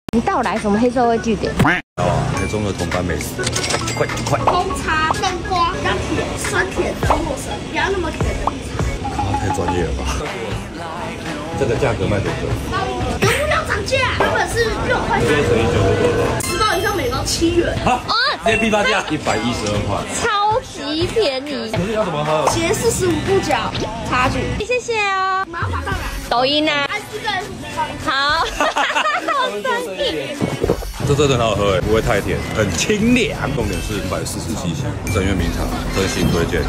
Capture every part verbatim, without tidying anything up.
你带我来什么黑社会据点？ 哦，台中的同班美食，快快！ 红茶、南瓜比较甜，酸甜中国生，不要那么甜的绿茶。 啊，太专业了吧！这个价格卖多少？ 原物料涨价，原本是六块钱， 乘以九是多少？ 十包以上每包七元。 啊！直接批发价一百一十二块， 超级便宜。 可是要怎么喝？ 斜四十五度角，差距。 谢谢哦。 马上马上来。 抖音啊。 按四个 F B 上。 好。好生意。 这真的很好喝哎，不会太甜，很清凉。重点是一百四十 C C， 正月名茶，真心推荐。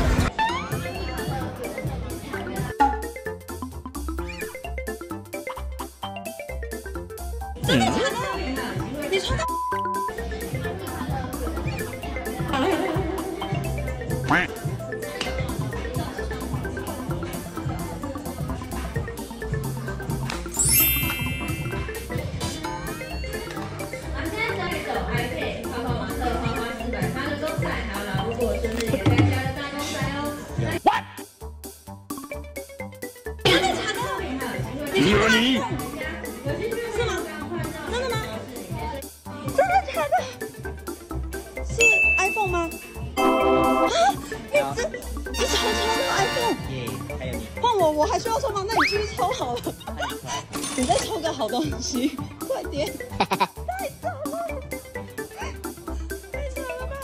真的假的？你穿到。 你问你， 是吗？真的吗？真的假的？是 iPhone 吗？啊！你这你怎么抽到 iPhone？ 耶，还有你。 换我，我还需要抽吗？那你继续抽好了。你再抽个好东西，快点！太早了，太早了吧！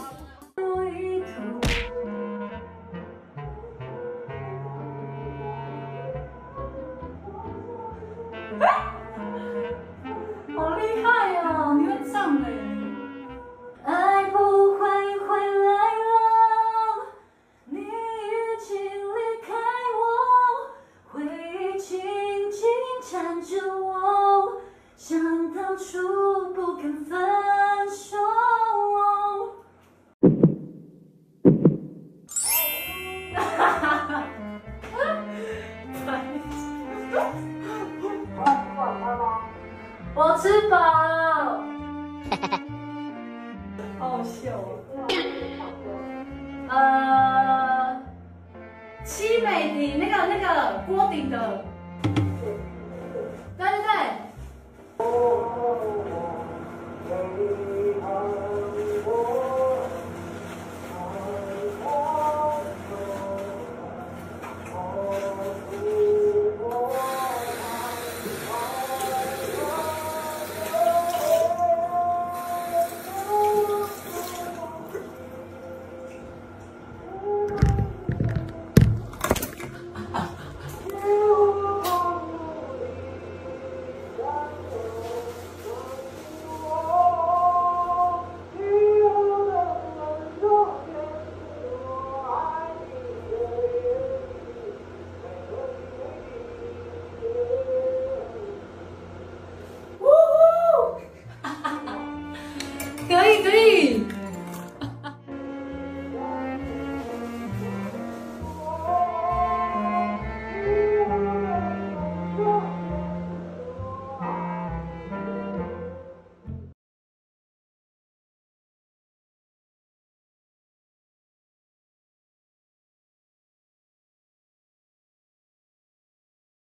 好厉害哦！你会唱哎！爱不会回来了，你已经离开我，回忆紧紧缠着我，像当初不肯分手。哈哈哈！我吃饱了，好好笑哦。呃，七美底那个那个锅底的，对对对。